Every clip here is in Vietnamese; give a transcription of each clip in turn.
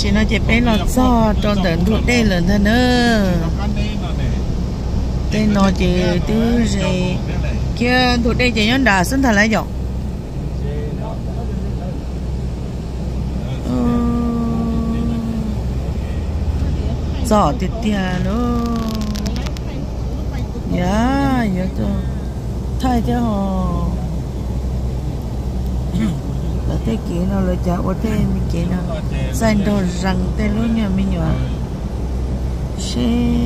chỉ nó chỉ bé là do trong tận thuộc đây lần thân nữa đây nó chỉ từ gì kia thuộc đây chỉ nhón đà sinh thành lại dọc giỏ tiệt tiệt nữa dạ dạ cho thay cho họ ở đây kia nó là chả ở đây mình kia nó dành đồ răng tên luôn nha mình nhớ xe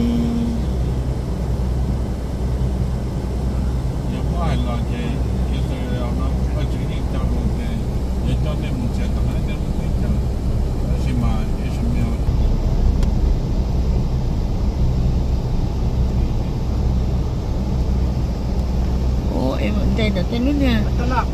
em ở đây được tên luôn nha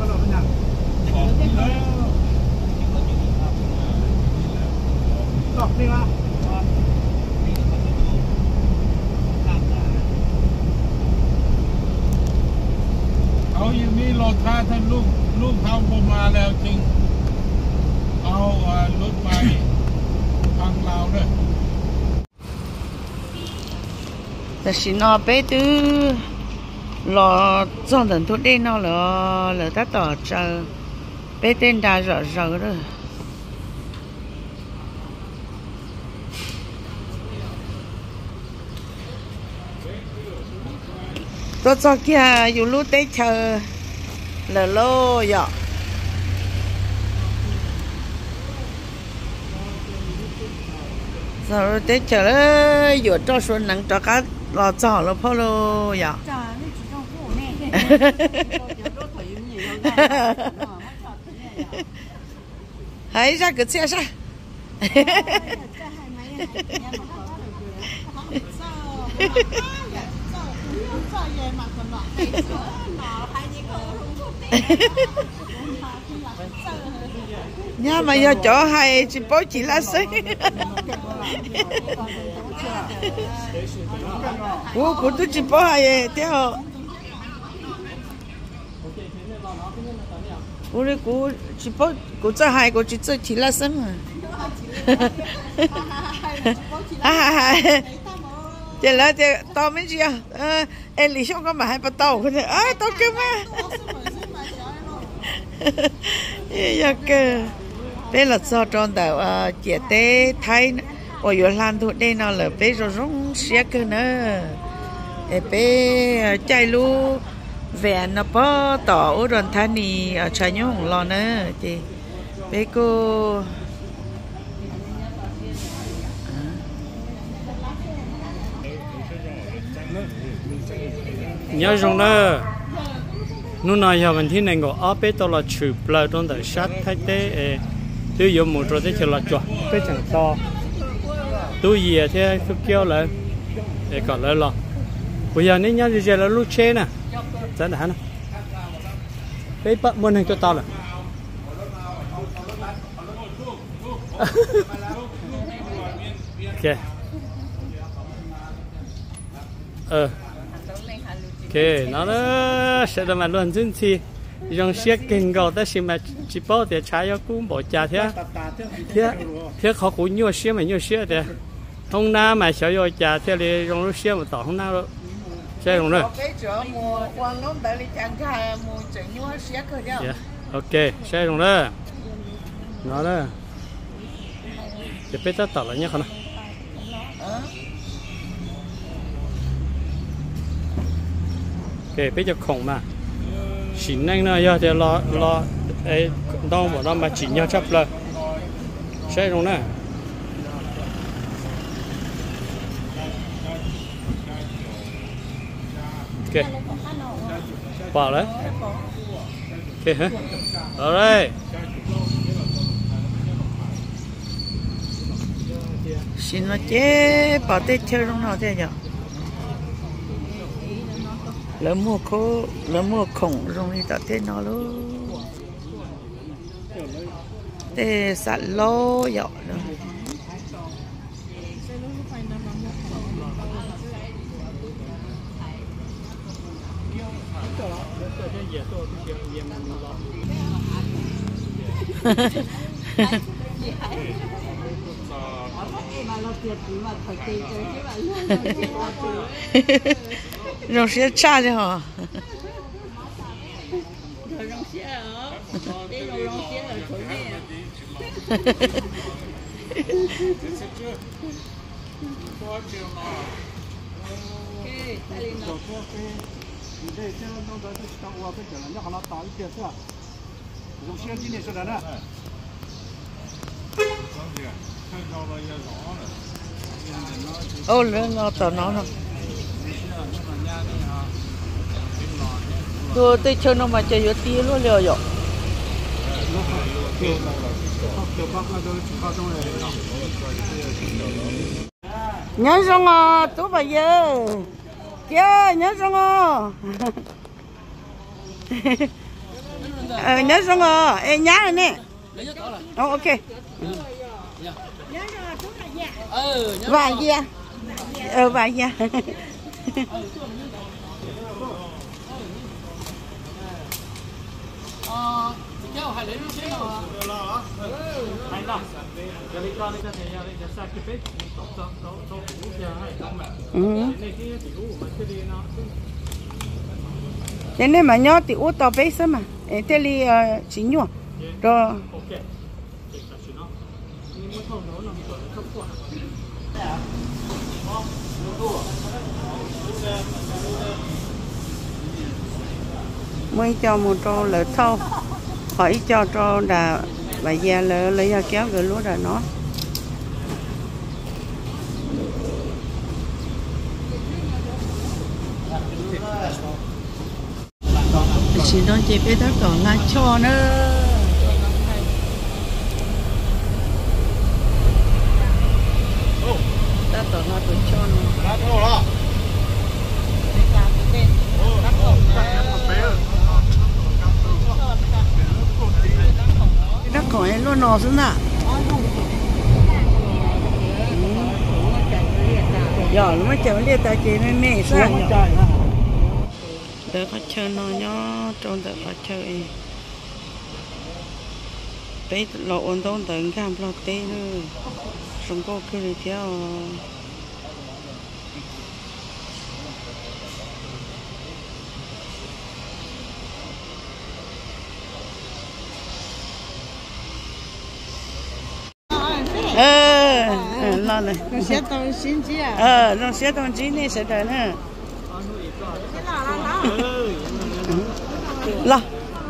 เอาอย่างนี้รถท้าท่านลูกทำผมมาแล้วจริงเอารถไปทางลาวด้วยแต่สินอไปตื้อรอจ้องถึงทุกเดือนนอเหลือแต่ต่อเจอไปเต้นได้รอเลยตัวจอกี้อยู่รู้เตเชอเหลือโลหยอกrồi tết chờ đấy vừa cho xuân nắng cho cá lò chảo lò phô lô ya hãy ra cái xe ra nha mà giờ chỗ hay chỉ bố chỉ là xí của tôi chỉ bố hay theo của chỉ bố của cho hay của chỉ là xí mà chỉ là chỉ tao mấy gì em lý xong có mà hay bắt tàu cái này tao kêu mà giờ cơ đây là do trong tàu chia tế thay ở dưới lan thuộc đây nó là bé rồi rong xe cơ nữa để bé chạy lu về nó bỏ tỏ ở đoàn thanh thì ở trái nhung lo nữa thì bé cô nhớ rằng đó nó nói giờ mình thế này có ở bên đó là chụp lại trong đời sát thay thế tôi dùng một rồi thế thì là chọn cái chẳng to tôi gì thế tôi kêu lại để còn lại là bây giờ nếu nhớ thì là lúc chế nè真的呢被bắt muốn hình cho tao là ok ok nó đó sẽ là mà luôn chính trị dùng xe kinh cầu ta xem mà chỉ bảo để trái cho cũng bỏ trà thế họ cũng nhiều xe mà nhiều xe thế hôm nay mà sợ rồi trà thế thì dùng xe mà tỏ hôm nay rồi xe dùng rồi ok xe dùng rồi nó đó thì biết ta tỏ lại nhé con nào ok biết cho khổng mà xin anh nó giờ thì lo ấy đâu mà nó mà chỉ nhau chấp là xe dùng nè ok bỏ đấy ok hả ở đây xin nó chế bỏ tết chơi trong nào thế nhỉ lỡ mua khổng rồi đi tạo thế nó luôn thế sạt lô dọ rồi rong xe cha đi hả ô lên nó tao nó tôi chơi nó mà chơi tí luôn liều rồi nhớ xong à tú bà giờ kia nhớ xong à nhớ xong à em nhá rồi nè ok vài gì vài gì thế nên mà nhớ thì út tao bé sớm mà thế li chỉ nhua rồi mới cho một trâu lợn thâu hỏi cho trâu đã bà già lợn lấy ra kéo gửi lúa rồi nó chỉ nói chị biết đó còn là cho nữa ta tưởng là tôi cho nó nó còn ấy luôn nó xuống nè giờ nó mới chờ liệt ta chị nên nè sao đỡ có chơi nó nhó trong đỡ có chơi bé lộ ổn tốn tận cam lo tê nữa xong cô cứ đi theo lo này sẽ tông xin chi à nó sẽ tông chi này sẽ đợi nữa lo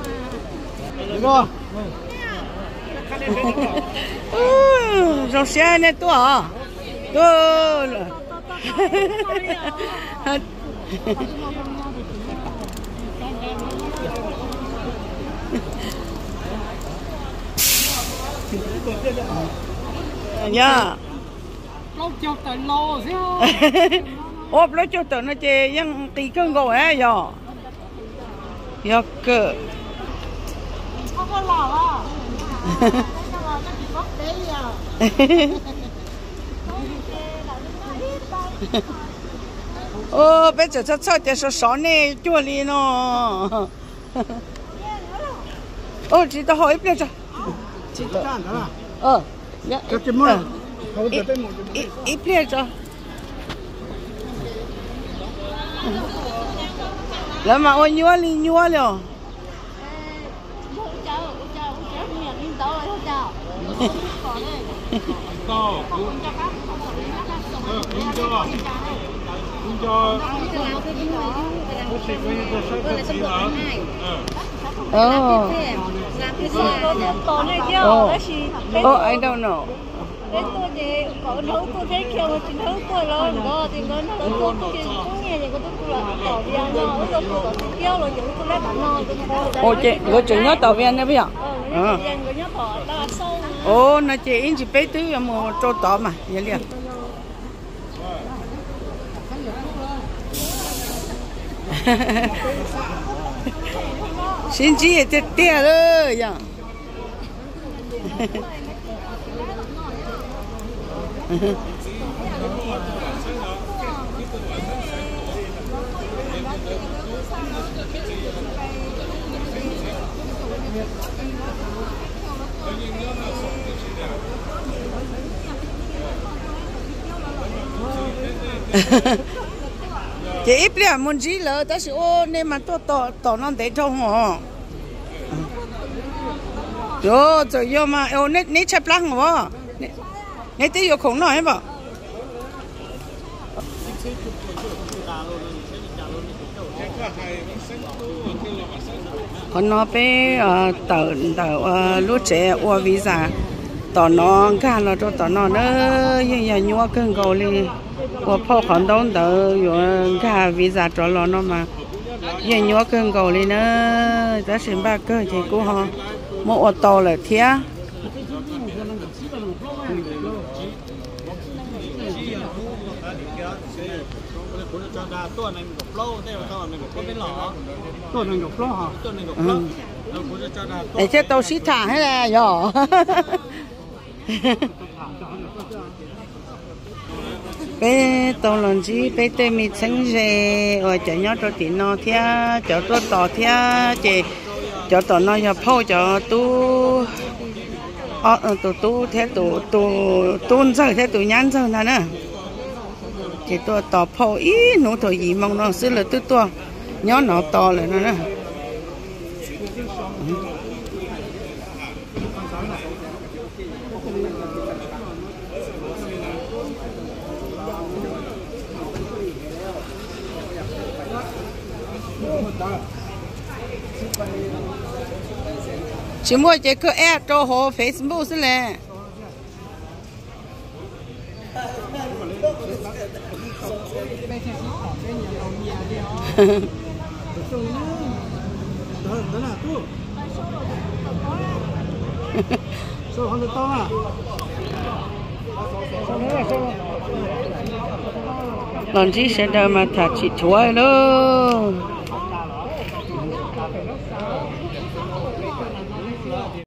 rong xe này to à to dạ lâu cho tới lâu xíu ốp lấy cho tới nó chơi yang tí cơn gỗ ấy giờ giờ cơ không có lò à ô bây giờ cho để số sáu này chua li nó ô chỉ tao hỏi bây giờ chỉ tao dạ ít bây giờ làm mà ôi nhua rồi I don't know. Ồ chị, tôi chỉ nhớ tàu viên đấy bây giờ. Ồ, nó chị in chỉ bé tí mà cho tàu mà, vậy liền. xin chị thì tiếc rồi vậy. chị ít là muốn gì lỡ ta sẽ ô nên mà tôi tỏ nó để trong họ rồi vô mà ô nấy chập lăng hả nấy tí vô khủng nói bảo còn nó bé tờ lúc trẻ qua visa tỏ nó cả là cho tỏ nó nữa nhưng nhua cơn cầu đi qua phô khoản đông tờ rồi cả visa cho nó mà nhưng nhua cơn cầu đi nữa ta xin ba cơ thì cô họ một ô tô là thía để cho tàu xí thả hay là nhỏ bé tàu lần gì bé tê mi sinh về ở chợ nhỏ cho tiền nó thía chợ tôi tỏ thía chị chợ tỏ nó nhập phô chợ tu tu thế tu tôn giờ thế tu nhắn giờ nè nè chỉ tôi tỏ phô ý nó thôi gì mong nó xứ là tôi nhớ nó to lại nó nè chỉ mua cái app cho họ Facebook xí lẹ lần chỉ sẽ đợi mà thà chỉ thuê luôn